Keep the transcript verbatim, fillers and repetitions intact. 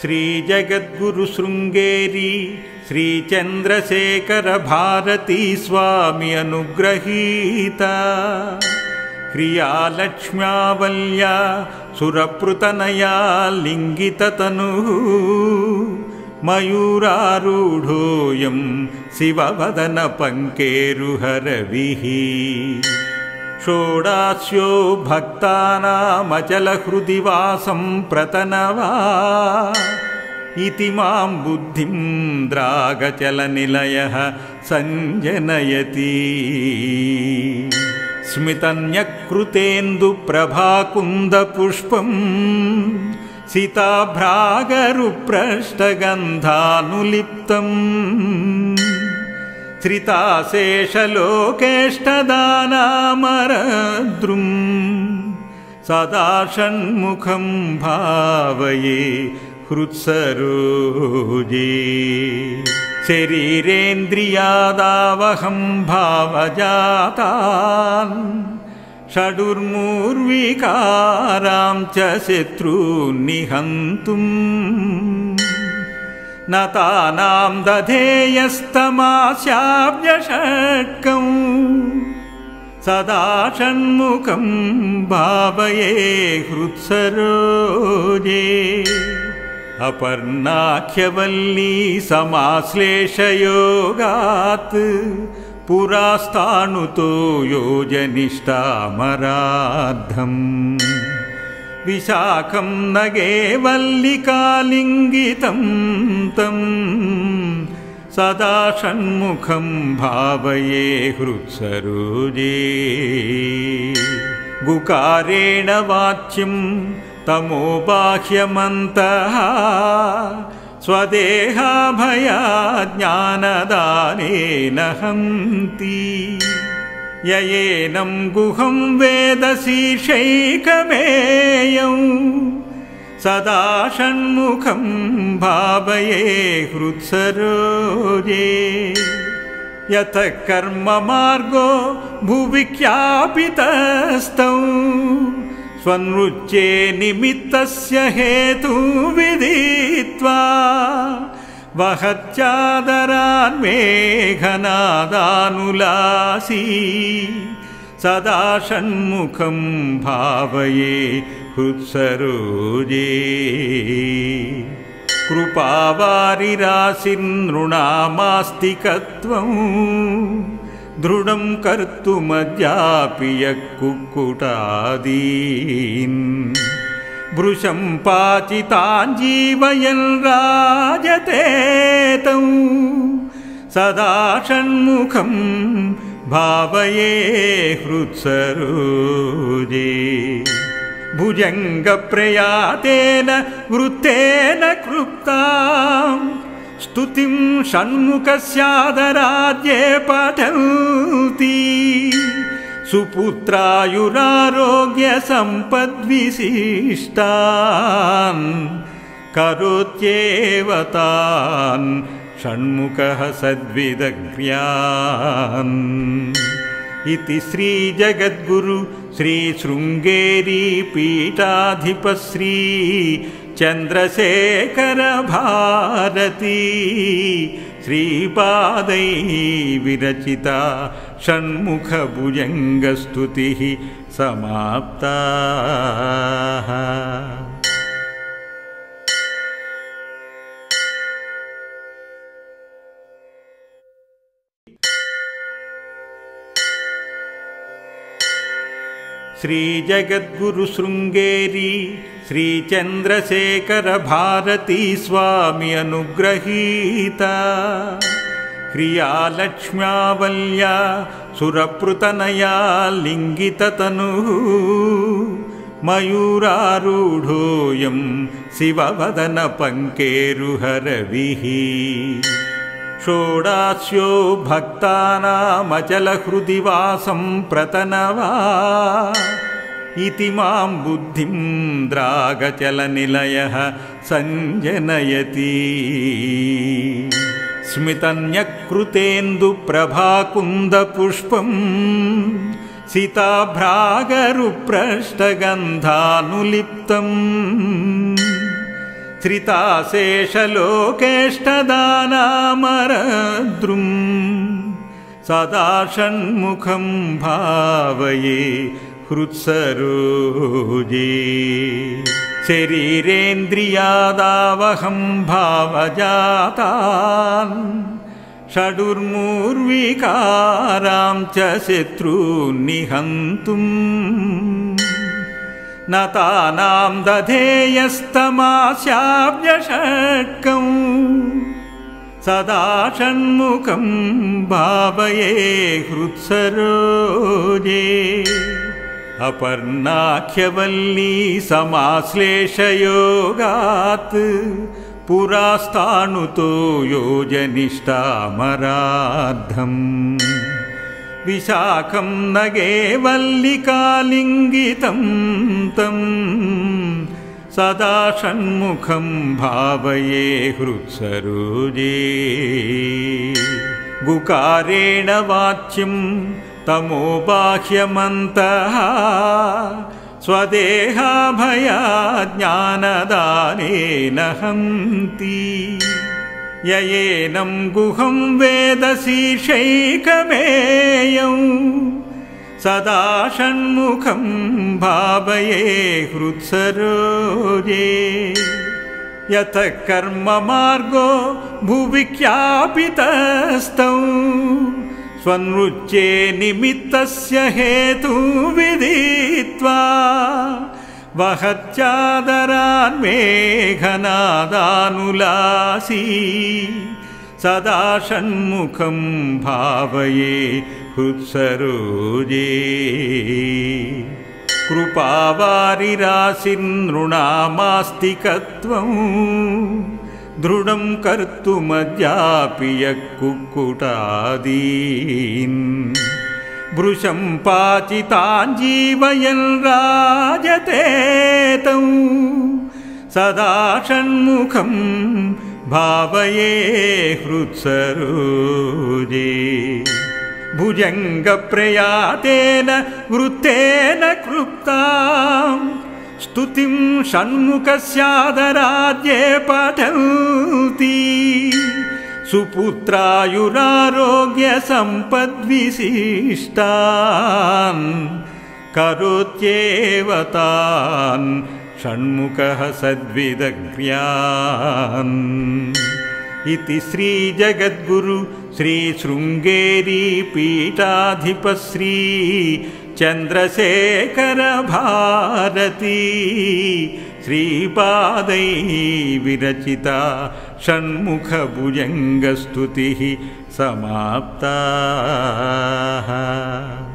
श्री जगद्गुरु शृंगेरी श्री चंद्रशेखर भारती स्वामी अनुग्रहीता क्रियालक्ष्म्यावल्या सुरपृतनया लिंगिततनुः मयूरारूढोऽयं शिववदन पंकेरुहरविः षोडास्यो भक्तानामचलहृदि वासं प्रतनवा इति मां बुद्धिं द्रागचलनिलयः संजनयति स्मितन्यकृतेन्दुप्रभाकुन्दपुष्पं सीताभ्रागरुप्रष्टगन्धानुलिप्तम् श्रिताशेषलोकेष्टदानामरद्रुं सदा षण्मुखं भावये हृत्सरोजे शरीरेन्द्रियादावहं भावजातान् षडुर्मूर्विकारां च शत्रून्निहन्तुम् न तानां दधेयस्तमास्याव्यषट्कं सदा षण्मुखं भावये हृत्सरोजे अपर्णाख्यवल्ली समाश्लेषयोगात् पुरास्तानुतो योजनिष्ठामरार्धम् विशाखं नगे वल्लिकालिङ्गितं तं सदा षण्मुखं भावये हृत्सरोजे गुकारेण वाच्यं तमोबाह्यमन्तः स्वदेहाभयाज्ञानदानेन हन्ति ययेनं गुहं वेद शीर्षैकमेयं सदा षण्मुखं भावये हृत्सरोजे यतः कर्ममार्गो भुवि ख्यापितस्तौ स्वनृच्ये निमित्तस्य हेतु विदित्वा वहच्चादरान् मेघनादानुलासी सदा षण्मुखं भावये हृत्सरोजे कृपावारिराशिर्नृणामास्तिकत्वं दृढं कर्तुमद्यापि यः कुक्कुटादीन् भृशं पाचितान् जीवयन् राजते तं सदा षण्मुखं भावये हृत्सरोजे भुजङ्गप्रयातेन वृत्तेन क्लृप्तां स्तुतिं षण्मुखस्यादराद्ये पठन्ति सुपुत्रायुरारोग्यसम्पद्विशिष्टान् करोत्येव तान् षण्मुखः सद्विदग्र्यान् इति श्री जगद्गुरु श्री शृंगेरी पीठाधिप श्री चंद्रशेखर भारती श्रीपादैः विरचिता षण्मुख भुजंग स्तुतिः समाप्ता। श्री जगद्गुरु शृंगेरी श्री चंद्रशेखर भारती स्वामी अनुग्रहीता क्रियालक्ष्म्यावल्या सुरपृतनया लिंगिततनुः मयूरारूढोऽयं शिववदन पंकेरुहरविः षोडास्यो भक्तानामचलहृदि वासं प्रतनवा इति मां बुद्धिं द्रागचलनिलयः संजनयति स्मितन्यकृतेन्दुप्रभाकुन्दपुष्पं सीताभ्रागरुप्रष्टगन्धानुलिप्तम् धृताशेषलोकेष्टदानामरद्रुम् सदा षण्मुखं भावये हृत्सरोजे शरीरेन्द्रियादावहं भावजातान् षडुर्मूर्विकारां च शत्रून् निहन्तुम् न तानां दधेयस्तमास्याव्यषट्कम् सदा षण्मुखं भावये हृत्सरोजे अपर्णाख्यवल्ली समाश्लेषयोगात् पुरास्तानुतो योजनिष्ठामरार्धम् विशाखं नगे वल्लिकालिङ्गितं तं सदा षण्मुखं भावये हृत्सरोजे गुकारेण वाच्यं तमोबाह्यमन्तः स्वदेहाभयाज्ञानदानेन हन्ति ययेनं गुहं वेद शीर्षैकमेयं सदा षण्मुखं भावये हृत्सरोजे यतः कर्ममार्गो भुविख्यापितस्तौ स्वनृच्ये निमित्तस्य हेतु विदित्वा वहत्यादरान् मेघनादानुलासी सदा षण्मुखं भावये हृत्सरोजे कृपावारिराशिनृणामास्तिकत्वम् दृढं कर्तुमद्यापि यः कुक्कुटादीन् भृशं पाचितान् जीवयन् राजते तं सदा षण्मुखं भावये हृत्सरोजे भुजङ्गप्रयातेन वृत्तेन क्लृप्तां स्तुतिं षण्मुखस्यादराद्ये पठन्ति सुपुत्रायुरारोग्यसम्पद्विशिष्टान् करोत्येव तान् षण्मुखः सद्विदग्र्यान् इति श्रीजगद्गुरु श्रीशृङ्गेरी पीठाधिपश्री चन्द्रशेखर भारती श्रीपादैः विरचिता षण्मुखभुजङ्गस्तुतिः समाप्ता।